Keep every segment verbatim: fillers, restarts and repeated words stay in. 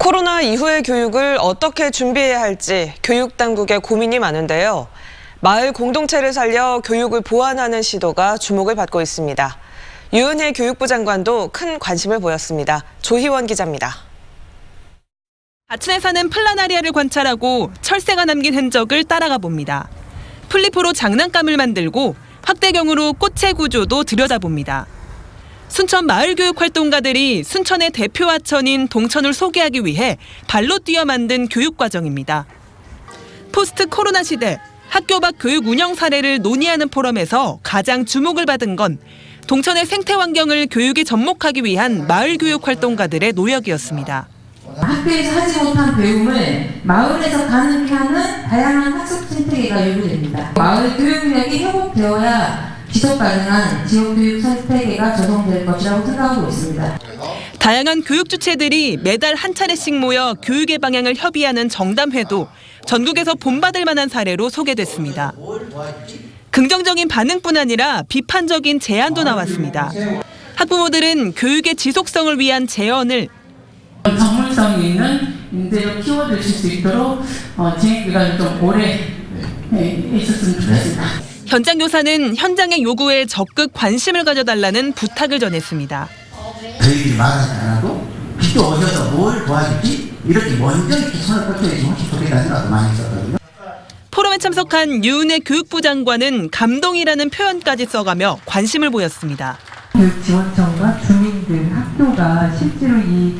코로나 이후의 교육을 어떻게 준비해야 할지 교육당국의 고민이 많은데요. 마을 공동체를 살려 교육을 보완하는 시도가 주목을 받고 있습니다. 유은혜 교육부 장관도 큰 관심을 보였습니다. 조희원 기자입니다. 하천에 사는 플라나리아를 관찰하고 철새가 남긴 흔적을 따라가 봅니다. 플리포로 장난감을 만들고 확대경으로 꽃의 구조도 들여다봅니다. 순천 마을교육활동가들이 순천의 대표 하천인 동천을 소개하기 위해 발로 뛰어 만든 교육과정입니다. 포스트 코로나 시대 학교 밖 교육 운영 사례를 논의하는 포럼에서 가장 주목을 받은 건 동천의 생태 환경을 교육에 접목하기 위한 마을교육활동가들의 노력이었습니다. 학교에서 하지 못한 배움을 마을에서 가능케 하는 다양한 학습 생태계가 요구됩니다. 마을 교육력이 회복되어야 지속 가능한 지역 교육 생태계가 조성될 것이라고 생각하고 있습니다. 다양한 교육 주체들이 매달 한 차례씩 모여 교육의 방향을 협의하는 정담회도 전국에서 본받을 만한 사례로 소개됐습니다. 긍정적인 반응뿐 아니라 비판적인 제안도 나왔습니다. 학부모들은 교육의 지속성을 위한 제언을 전문성이 있는 인재로 키워드를 줄 수 있도록 어, 진행기간이 좀 오래 네, 있었으면 좋겠습니다. 현장 교사는 현장의 요구에 적극 관심을 가져달라는 부탁을 전했습니다. 저희들이 말하지 않아도 비도 오셔서 뭘 도와줄지 이렇게 먼저 이렇게 손을 뻗쳐야지 훨씬 소리가 생각도 많이 있었거든요. 포럼에 참석한 유은혜 교육부 장관은 감동이라는 표현까지 써가며 관심을 보였습니다. 교육지원청과 주민들, 학교가 실제로 이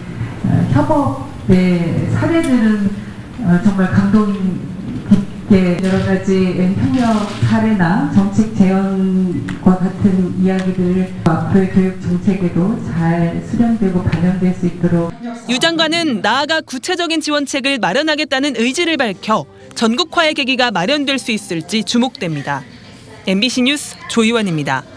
협업의 사례들은 정말 감동 깊게 여러 가지 협력 사례나 정책 제언과 같은 이야기들 앞으로의 교육 정책에도 잘 수렴되고 반영될 수 있도록. 유 장관은 나아가 구체적인 지원책을 마련하겠다는 의지를 밝혀 전국화의 계기가 마련될 수 있을지 주목됩니다. 엠비씨 뉴스 조희원입니다.